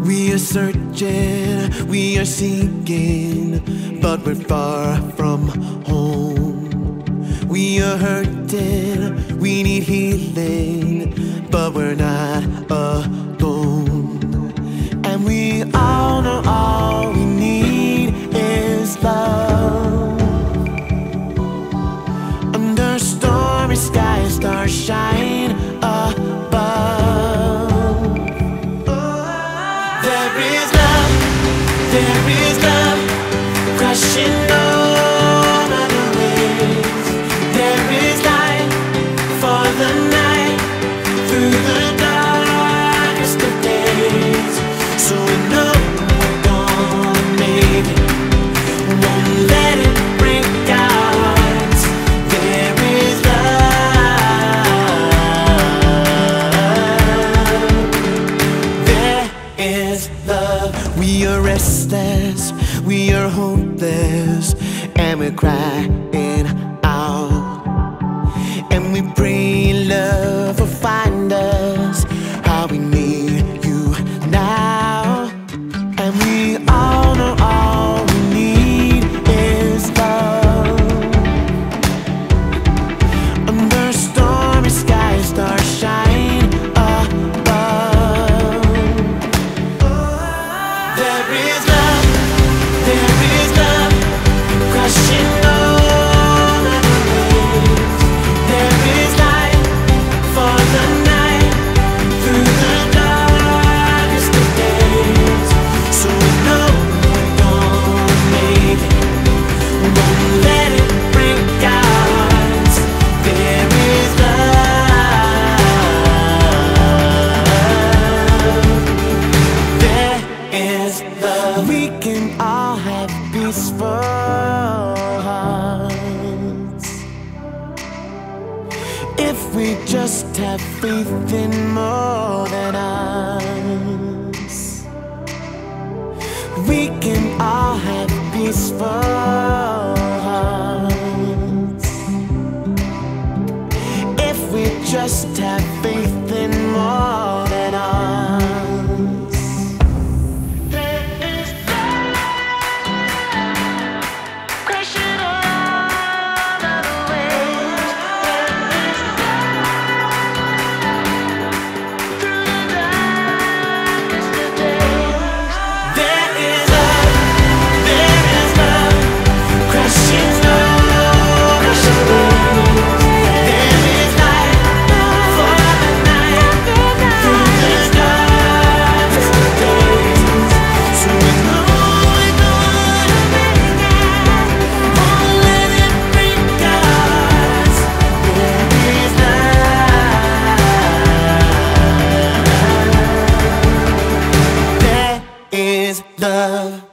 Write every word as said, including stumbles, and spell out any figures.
We are searching, we are seeking, but we're far from home. We are hurting, we need healing, but we're not alone. And we all know all we need is love. Under stormy skies, stars shine above. There is love, there is love, crashing over the waves. There is light for the night, through the darkest of days. So we know we're gonna make it, won't let it break our hearts. There is love, there is love. We are restless, we are hopeless, and we're crying out. And we pray love will find us, how we need you now. And we all know all we need is love. Under stormy skies, stars shine above. There is love, there is love, crashing over the waves. There is light for the night, through the darkest of days. So we know we're gonna make it, won't let it break our hearts. There is love, there is love. We can all have peaceful hearts if we just have faith in more than us. We can all have peaceful hearts if we just have faith in more than us. There is crashing over the waves. There is through the darkest of days. There is love, there is love, crashing over the waves. There is light for the night, through the darkest of days. So we know we're gonna make it, won't let it break us. There is love, there is love.